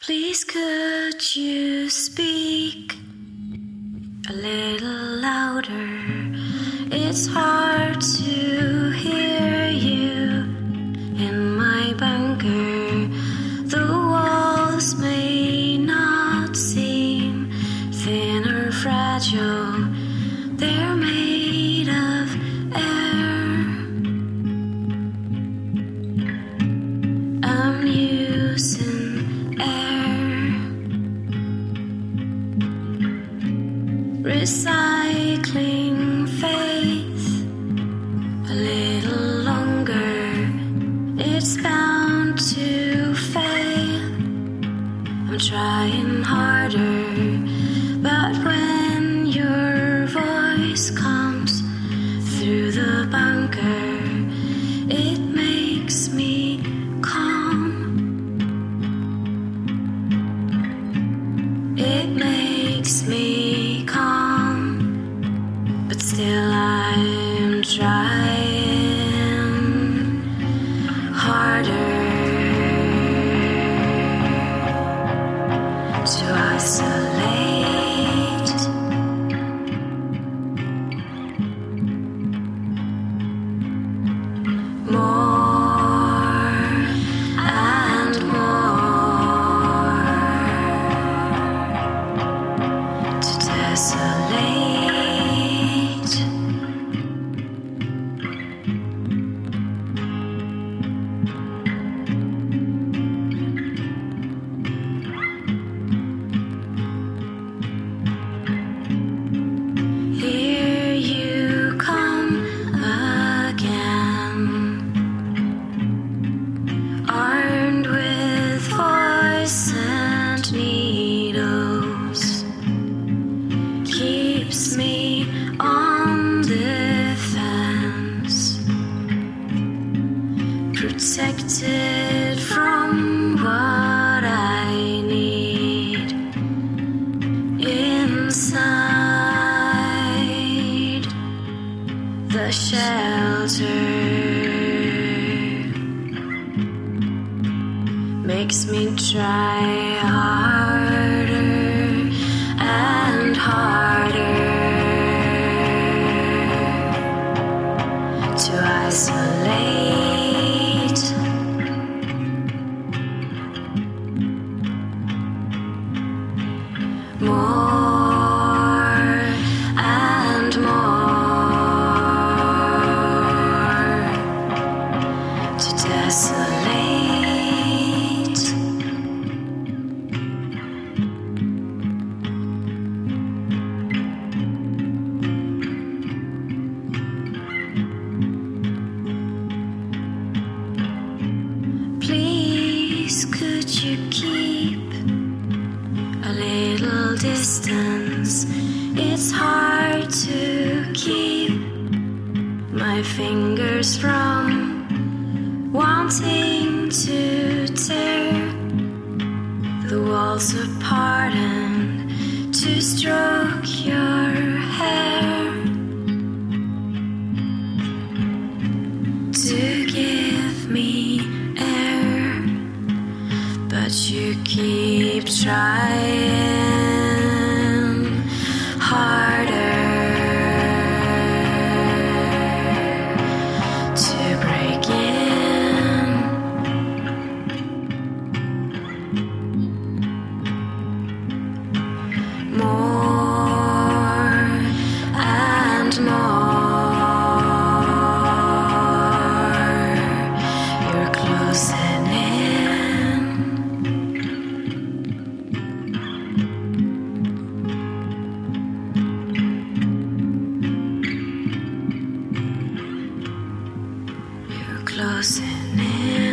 Please could you speak a little louder? It's hard to hear you in my bunker. The walls may not seem thin or fragile. They're made of air. I'm using air. Recycling faith a little longer. It's bound to fail. I'm trying harder, but when your voice comes through the bunker, it makes me calm. It makes me calm, but still I'm trying harder to isolate. More and more to desolate. Here you come again, armed with voice and needles. Keeps me on defense, protected from what I need inside the shelter. Makes me try harder and harder to isolate. More and more to desolate. Please could you keep a little distance? It's hard to keep my fingers from wanting to tear the walls apart and to stroke your hair, to give me air, but you keep trying harder to break in. More and more, you're closing in. You're closing in.